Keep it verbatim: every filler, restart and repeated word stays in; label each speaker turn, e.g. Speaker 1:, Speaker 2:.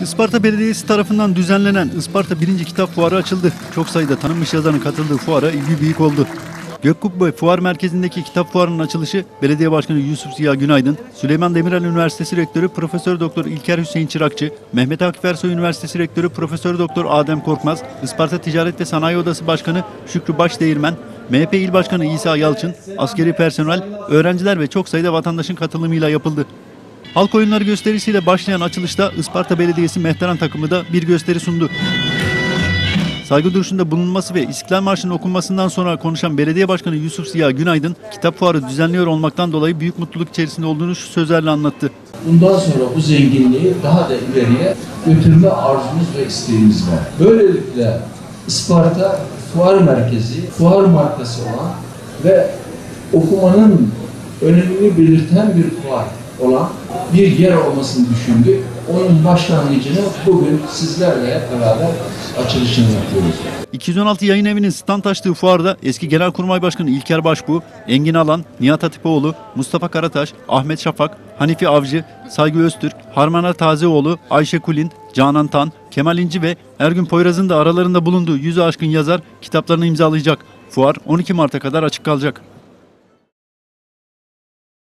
Speaker 1: Isparta Belediyesi tarafından düzenlenen Isparta birinci Kitap Fuarı açıldı. Çok sayıda tanınmış yazarın katıldığı fuara ilgi büyük oldu. Gökkubbe Fuar Merkezi'ndeki kitap fuarının açılışı Belediye Başkanı Yusuf Ziya Günaydın, Süleyman Demirel Üniversitesi Rektörü Profesör Doktor İlker Hüseyin Çırakçı, Mehmet Akif Ersoy Üniversitesi Rektörü Profesör Doktor Adem Korkmaz, Isparta Ticaret ve Sanayi Odası Başkanı Şükrü Başdeğirmen, M H P İl Başkanı İsa Yalçın, askeri personel, öğrenciler ve çok sayıda vatandaşın katılımıyla yapıldı. Halk oyunları gösterisiyle başlayan açılışta Isparta Belediyesi Mehteran takımı da bir gösteri sundu. Saygı duruşunda bulunması ve İstiklal Marşı'nın okunmasından sonra konuşan Belediye Başkanı Yusuf Ziya Günaydın, kitap fuarı düzenliyor olmaktan dolayı büyük mutluluk içerisinde olduğunu şu sözlerle anlattı.
Speaker 2: Bundan sonra bu zenginliği daha da ileriye götürme arzumuz ve isteğimiz var. Böylelikle Isparta Fuar Merkezi, fuar markası olan ve okumanın önemini belirten bir fuar olan bir yer olmasını düşündük. Onun başlangıcını bugün sizlerle beraber açılışını yapıyoruz.
Speaker 1: iki yüz on altı Yayın Evi'nin stand açtığı fuarda eski Genelkurmay Başkanı İlker Başbuğ, Engin Alan, Nihat Hatipoğlu, Mustafa Karataş, Ahmet Şafak, Hanifi Avcı, Saygı Öztürk, Harmana Tazeoğlu, Ayşe Kulin, Canan Tan, Kemal İnci ve Ergün Poyraz'ın da aralarında bulunduğu yüzü aşkın yazar kitaplarını imzalayacak. Fuar on iki Mart'a kadar açık kalacak.